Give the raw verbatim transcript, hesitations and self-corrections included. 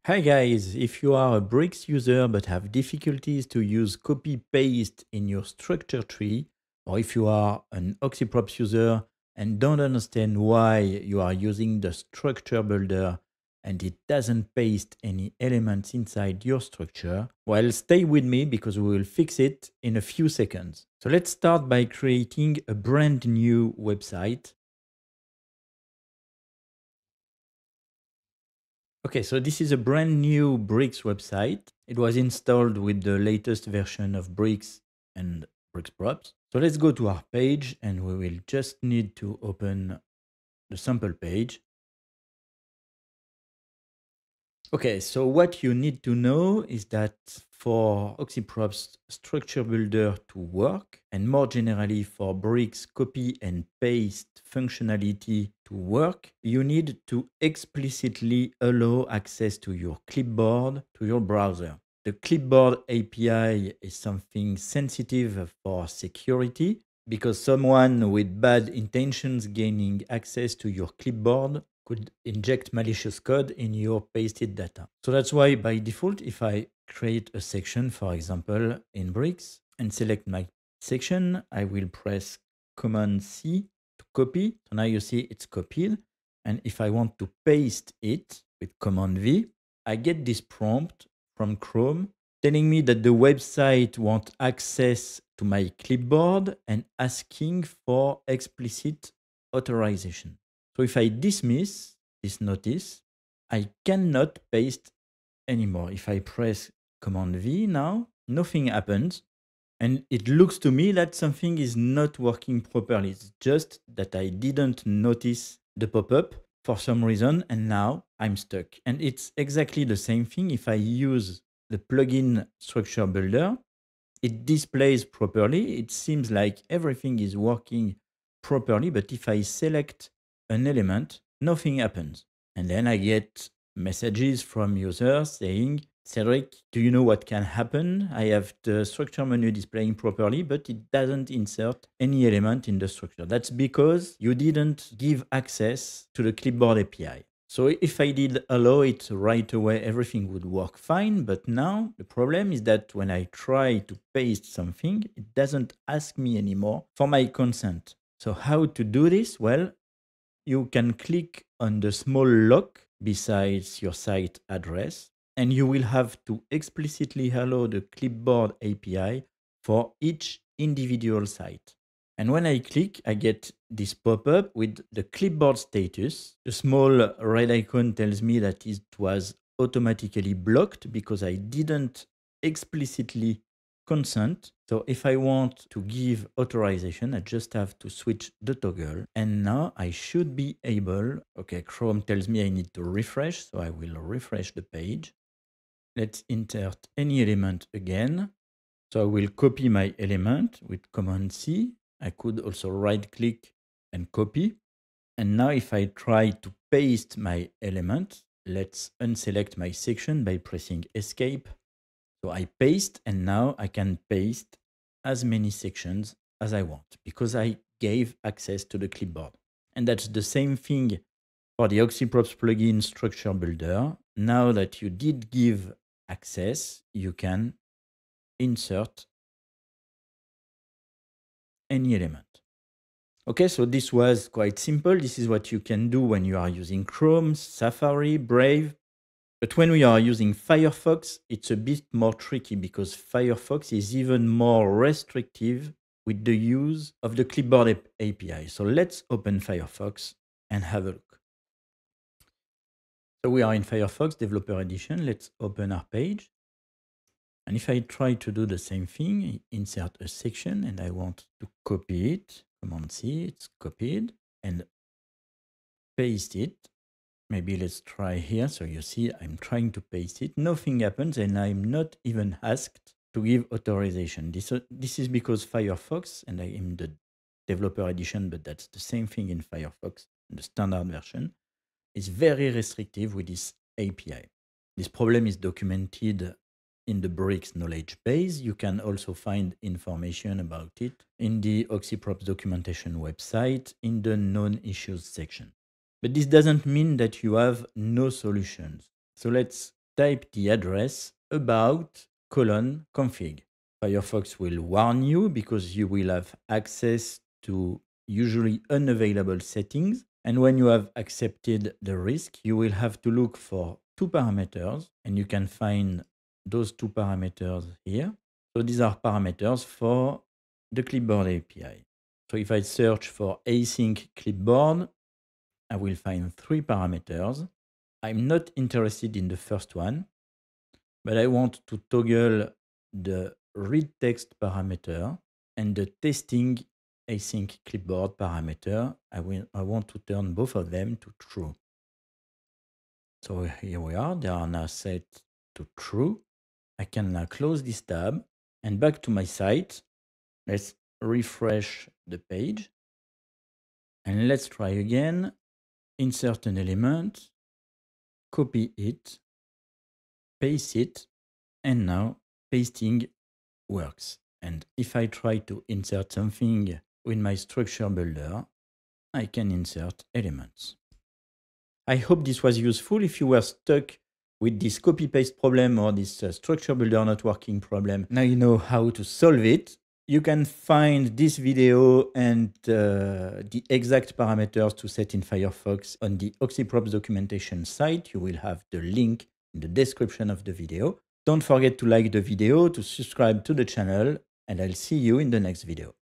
Hi guys, if you are a Bricks user but have difficulties to use copy-paste in your structure tree, or if you are an OxyProps user and don't understand why you are using the structure builder and it doesn't paste any elements inside your structure, well, stay with me because we will fix it in a few seconds. So let's start by creating a brand new website. Okay, so this is a brand new Bricks website. It was installed with the latest version of Bricks and OxyProps. So let's go to our page and we will just need to open the sample page. Okay, so what you need to know is that for OxyProps Structure Builder to work, and more generally for Bricks copy and paste functionality to work, you need to explicitly allow access to your clipboard to your browser. The Clipboard A P I is something sensitive for security because someone with bad intentions gaining access to your clipboard could inject malicious code in your pasted data. So that's why by default, if I create a section, for example, in Bricks and select my section, I will press Command C to copy. So now you see it's copied. And if I want to paste it with Command V, I get this prompt from Chrome telling me that the website wants access to my clipboard and asking for explicit authorization. So if I dismiss this notice, I cannot paste anymore. If I press Command V now, nothing happens. And it looks to me that something is not working properly. It's just that I didn't notice the pop-up for some reason, and now I'm stuck. And it's exactly the same thing if I use the plugin Structure Builder. It displays properly. It seems like everything is working properly, but if I select an element, nothing happens. And then I get messages from users saying, Cedric, do you know what can happen? I have the structure menu displaying properly, but it doesn't insert any element in the structure. That's because you didn't give access to the Clipboard A P I. So if I did allow it right away, everything would work fine. But now the problem is that when I try to paste something, it doesn't ask me anymore for my consent. So how to do this? Well, you can click on the small lock besides your site address, and you will have to explicitly allow the Clipboard A P I for each individual site. And when I click, I get this pop-up with the clipboard status. The small red icon tells me that it was automatically blocked because I didn't explicitly consent. So if I want to give authorization, I just have to switch the toggle. And now I should be able, okay, Chrome tells me I need to refresh. So I will refresh the page. Let's insert any element again. So I will copy my element with Command C. I could also right click and copy. And now if I try to paste my element, let's unselect my section by pressing Escape. So I paste, and now I can paste as many sections as I want because I gave access to the clipboard. And that's the same thing for the OxyProps plugin Structure Builder. Now that you did give access, you can insert any element. Okay, so this was quite simple. This is what you can do when you are using Chrome, Safari, Brave. But when we are using Firefox, it's a bit more tricky because Firefox is even more restrictive with the use of the Clipboard A P I. So let's open Firefox and have a look. So we are in Firefox Developer Edition. Let's open our page. And if I try to do the same thing, insert a section and I want to copy it, Command C, it's copied, and paste it. Maybe let's try here. So you see, I'm trying to paste it. Nothing happens, and I'm not even asked to give authorization. This, uh, this is because Firefox, and I am the developer edition, but that's the same thing in Firefox, the standard version, is very restrictive with this A P I. This problem is documented in the Bricks knowledge base. You can also find information about it in the OxyProps documentation website in the known issues section. But this doesn't mean that you have no solutions. So let's type the address about colon config. Firefox will warn you because you will have access to usually unavailable settings. And when you have accepted the risk, you will have to look for two parameters, and you can find those two parameters here. So these are parameters for the Clipboard A P I. So if I search for async clipboard, I will find three parameters. I'm not interested in the first one, but I want to toggle the read text parameter and the testing async clipboard parameter. I, will, I want to turn both of them to true. So here we are. They are now set to true. I can now close this tab and back to my site. Let's refresh the page. And let's try again. Insert an element, copy it, paste it, and now pasting works. And if I try to insert something with my structure builder, I can insert elements. I hope this was useful. If you were stuck with this copy-paste problem or this uh, structure builder not working problem, now you know how to solve it. You can find this video and uh, the exact parameters to set in Firefox on the OxyProps documentation site. You will have the link in the description of the video. Don't forget to like the video, to subscribe to the channel, and I'll see you in the next video.